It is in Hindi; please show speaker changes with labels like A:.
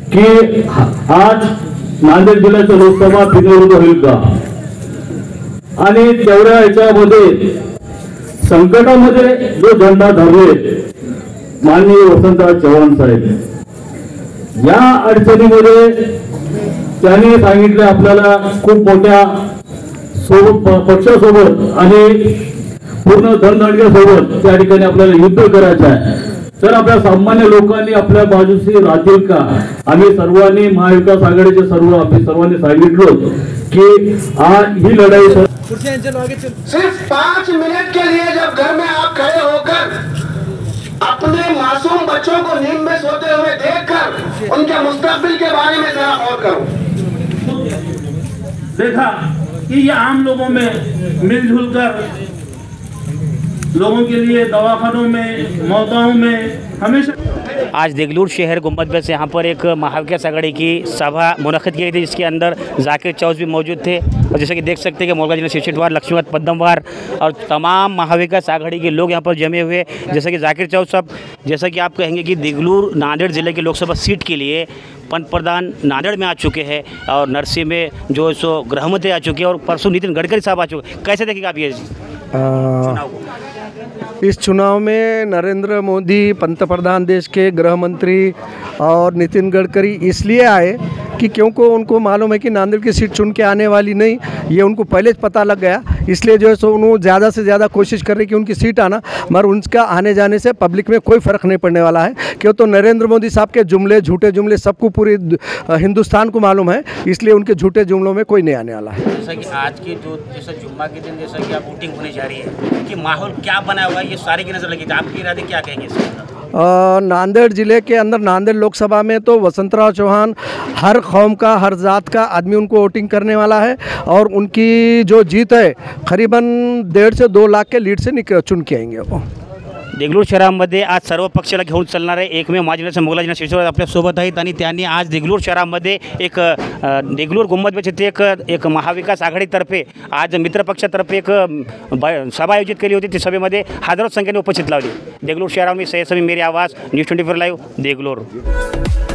A: की आज नांदेड जिल्ह्याचं लोकसभा बिनविरोध होईल का, आणि तेवढ्या याच्यामध्ये संकटामध्ये जो झेंडा धरले माननीय वसंतराव चव्हाण साहेब, या अडचणीमध्ये त्यांनी सांगितले आपल्याला खूप मोठ्या पक्षासोबत आणि पूर्ण धनदणक्यासोबत त्या ठिकाणी आपल्याला युद्ध करायचं आहे. तर आपल्या सामान्य लोकांनी आपल्या बाजूशी राहतील का? आम्ही सर्वांनी महाविकास आघाडीचे सर्वांनी सांगितलं की ही लढाई
B: सिर्फ 5 मिनट के लिए जब घर में आप खड़े होकर अपने मासूम बच्चों को नींद में सोते हुए देखकर उनके मुस्तकबिल के बारे में जरा गौर करो।
C: देखा कि ये आम लोगों में मिलजुल कर लोगों के लिए दवाखानों में, मौताओं में हमेशा।
D: आज देगलूर शहर गुम्बद से यहाँ पर एक महाविकास आघाड़ी की सभा मुनक़िद की गई थी, जिसके अंदर जाकिर चौस भी मौजूद थे। और जैसे कि देख सकते हैं कि मोलगा जिला शिवशेटवार, लक्ष्मीवत पद्मवार और तमाम महाविकास आघाड़ी के लोग यहाँ पर जमे हुए। जैसे कि जाकिर चौस साहब, जैसा कि आप कहेंगे कि देगलूर नांदेड़ ज़िले की लोकसभा सीट के लिए पंत प्रधान नांदेड़ में आ चुके हैं और नरसी में जो सो गृहमंत्री आ चुके हैं और परसों नितिन गडकरी साहब आ चुके हैं। कैसे देखेंगे आप ये चुनाव को?
E: इस चुनाव में नरेंद्र मोदी पंतप्रधान, देश के गृह मंत्री और नितिन गडकरी इसलिए आए कि क्योंकि उनको मालूम है कि नांदेड़ की सीट चुन के आने वाली नहीं, ये उनको पहले पता लग गया। इसलिए जो है सो उन्होंने ज़्यादा से ज़्यादा कोशिश कर रहे कि उनकी सीट आना, मगर उनका आने जाने से पब्लिक में कोई फ़र्क नहीं पड़ने वाला है। क्यों तो नरेंद्र मोदी साहब के जुमले, झूठे जुमले सबको पूरे हिंदुस्तान को मालूम है, इसलिए उनके झूठे जुमलों में कोई नहीं आने वाला है।
D: जैसा कि आज के जो जैसा जुम्मा के दिन जैसा कि आप वोटिंग होने जा रही है कि माहौल क्या बना हुआ है, ये सारे की नज़र लगी थी, आपके इरादे क्या कहेंगे इसके?
E: नांदेड़ ज़िले के अंदर नांदेड़ लोकसभा में तो वसंतराव चौहान हर कौम का, हर जात का आदमी उनको वोटिंग करने वाला है और उनकी जो जीत है करीबन 1.5 से 2 लाख के लीड से चुन के आएंगे वो।
D: देगलूर शहरामध्ये आज सर्व पक्षाला घेऊन चालणार आहे एकमेव माजी जिल्ह्याचे मोगला जिल्हा शिवसेना आपल्यासोबत आहेत आणि त्यांनी आज देगलूर शहरामध्ये एक देगलूर गुंबद येथे एक महाविकास आघाडीतर्फे आज मित्रपक्षातर्फे एक सभा आयोजित केली होती। ती सभेमध्ये हजारो संख्येने उपस्थित लावली। देगलूर शहरामध्ये सैयद समीर मेरी आवाज़, न्यूज़ 24 लाइव, देगलूर।